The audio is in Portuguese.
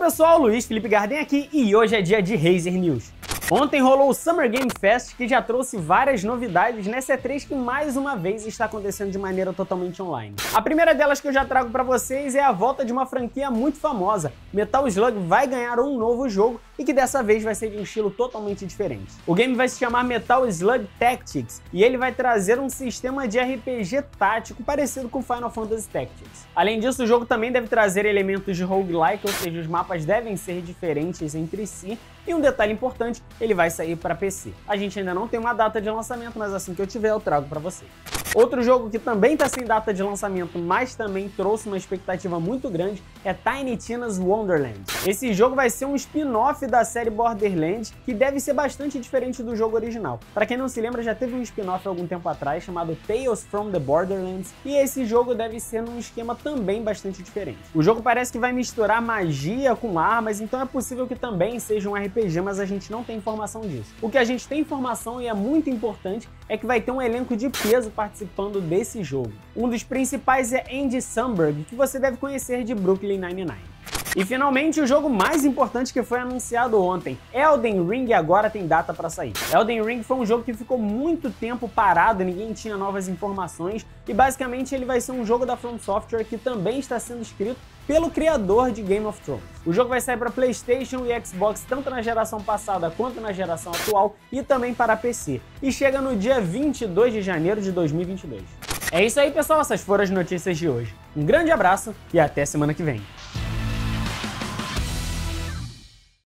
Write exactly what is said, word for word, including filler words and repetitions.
pessoal, Luiz Felipe Garden aqui e hoje é dia de Razer News. Ontem rolou o Summer Game Fest, que já trouxe várias novidades nessa E três que mais uma vez está acontecendo de maneira totalmente online. A primeira delas que eu já trago para vocês é a volta de uma franquia muito famosa. Metal Slug vai ganhar um novo jogo e que dessa vez vai ser de um estilo totalmente diferente. O game vai se chamar Metal Slug Tactics e ele vai trazer um sistema de R P G tático parecido com Final Fantasy Tactics. Além disso, o jogo também deve trazer elementos de roguelike, ou seja, os mapas devem ser diferentes entre si. E um detalhe importante, ele vai sair para P C. A gente ainda não tem uma data de lançamento, mas assim que eu tiver eu trago para vocês. Outro jogo que também está sem data de lançamento, mas também trouxe uma expectativa muito grande, é Tiny Tina's Wonderland. Esse jogo vai ser um spin-off da série Borderlands, que deve ser bastante diferente do jogo original. Para quem não se lembra, já teve um spin-off há algum tempo atrás, chamado Tales from the Borderlands, e esse jogo deve ser num esquema também bastante diferente. O jogo parece que vai misturar magia com armas, então é possível que também seja um R P G, mas a gente não tem informação disso. O que a gente tem informação, e é muito importante, é que vai ter um elenco de peso participando desse jogo. Um dos principais é Andy Samberg, que você deve conhecer de Brooklyn Nine-Nine. E finalmente o jogo mais importante que foi anunciado ontem, Elden Ring, agora tem data para sair. Elden Ring foi um jogo que ficou muito tempo parado, ninguém tinha novas informações e basicamente ele vai ser um jogo da From Software que também está sendo escrito pelo criador de Game of Thrones. O jogo vai sair para PlayStation e Xbox tanto na geração passada quanto na geração atual e também para P C. E chega no dia vinte e dois de janeiro de dois mil e vinte e dois. É isso aí, pessoal, essas foram as notícias de hoje. Um grande abraço e até semana que vem.